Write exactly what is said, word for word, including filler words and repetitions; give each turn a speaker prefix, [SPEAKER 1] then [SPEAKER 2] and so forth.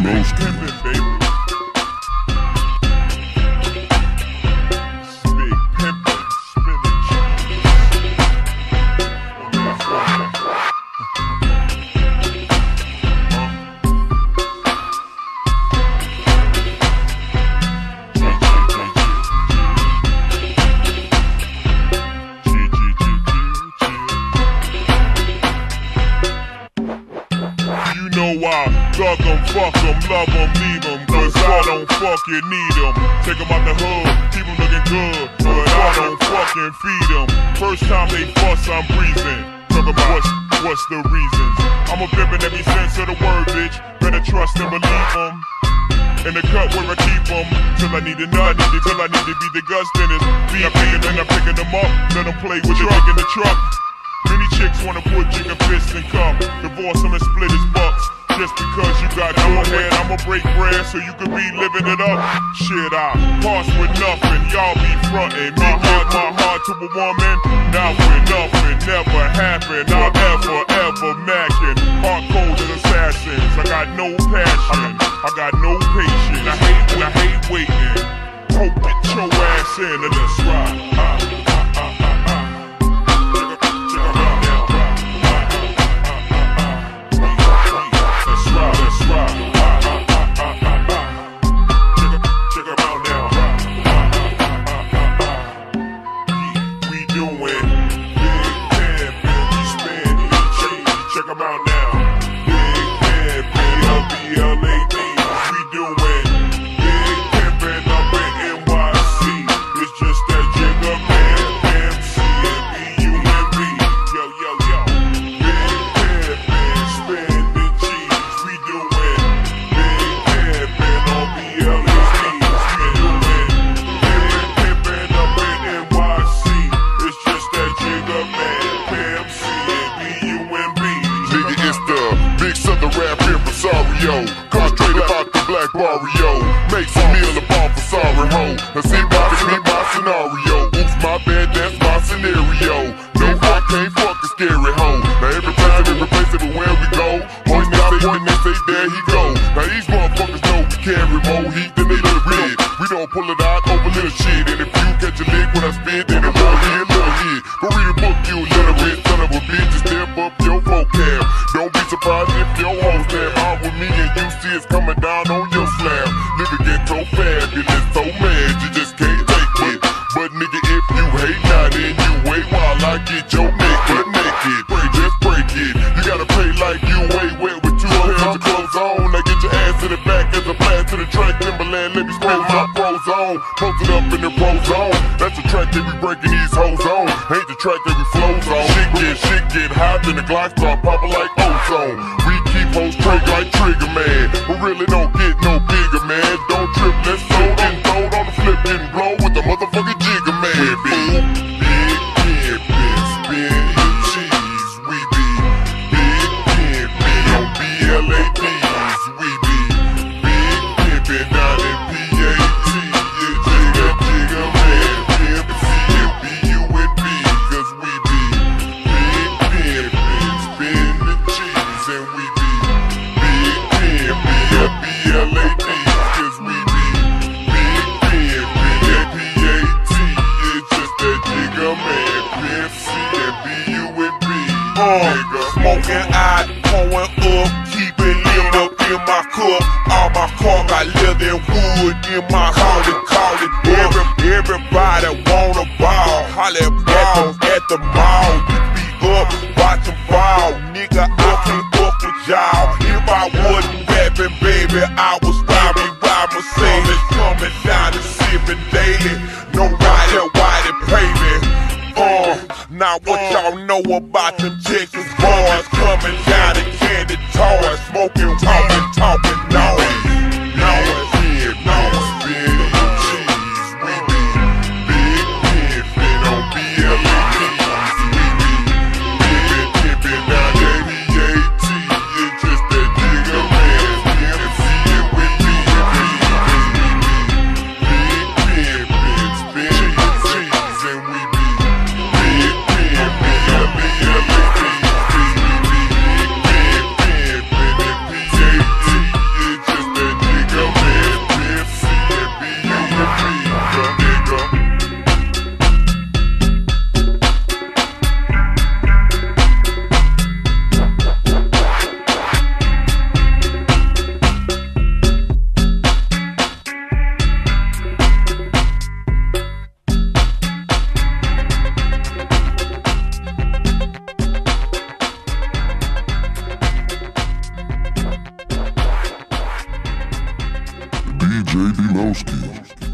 [SPEAKER 1] Most pimpin', baby. Big pimpin', spinning cheese. You know why? Thug 'em, fuck 'em, love 'em, leave 'em. Cause I don't fucking need 'em. Take 'em out the hood, keep 'em looking good. But I don't fucking feed 'em. First time they fuss, I'm breezing. Talk about what's, what's the reasons. I'm a pimpin' every sense of the word, bitch. Better trust and believe 'em. In the cut where I keep 'em. Till I need a nut, till I need to be the guts, then it's be I'm picking and I'm picking them up. Let 'em play with the dick in the truck. Many chicks wanna put jigger fists in cup. Divorce him and split his bucks. Just because you got no head, I'ma break bread so you could be living it up. Shit, I pass with nothing, y'all be frontin'. Me give my heart to a woman, not with nothing, never happened. I'll ever, ever mackin'. Heart cold as assassins, I got no passion, I got no patience. I hate when I hate waiting. Hope get your ass in and let's ride. Uh, uh, uh, uh, uh. Concentrate about the black barrio. Make some meal upon for sorry ho. Now see why this be my scenario. Oops, my bad, that's my scenario. No, I can't fuck a scary hoe. Now every place and every place everywhere we go. Point they say, when they say, there he go. Now these motherfuckers know we carry more heat than they little red. We don't pull it out over little shit. And if you catch a lick when I spit, then it won't be a little hit. Go read a book, you illiterate son of a bitch, and step up your vocab. Don't be surprised if your hoes damn out with me and you see it's coming down on your slam. Nigga get so fabulous, so mad, you just can't take it. But nigga, if you hate now, then you wait while I get your naked, naked. Just break it. You gotta pay like you way wet with two pairs of clothes on. Now get your ass to the back as a blast to the track. Timberland, let me spin my pro zone. Posted up in the pro zone. That's the track that we breaking these hoes on. Ain't the track that we flows on. Shit get, shit get hot, then the Glock start popping like ozone. We keep hoes straight like Trigger Man, but really don't get no bigger, man. Don't trip, let's throw and throw on the flip and blow with the motherfucking Jigger Man. We be big pimpin', spinning cheese. We be big pimpin' on B L A Ds. We be big pimpin' down in P A T. Yeah, Jigger, Jigger Man, Pimp C and B U N B. Cause we be big pimpin', spinning cheese. And we be big pimpin' B L A D. Cause we be big pimpin' P A T. It's just that Jigger Man, Pimp C and B U N B. Uh, smoking out, pouring up, keep it lit up in my cup. All my car got leather and wood in my call it, call it. Every, everybody wanna ball, holla at ball at the mall. You be up, watch 'em fall, nigga. I can't fuck with y'all. If I wasn't rapping, baby, I was robbing, robbing Mercedes, coming down and sipping daily. No rider, why they pay me? Uh, now what y'all know about them Texas boys coming down and candy toys, smoking, talking, talking noise, noise, yeah, noise, spinning cheese. We be big pimpin' on B L A Ds. We be big pimpin' down at P A T. It's just that Jigger Man, Pimp C and we be big pimpin', spinning cheese. And we be Brewski.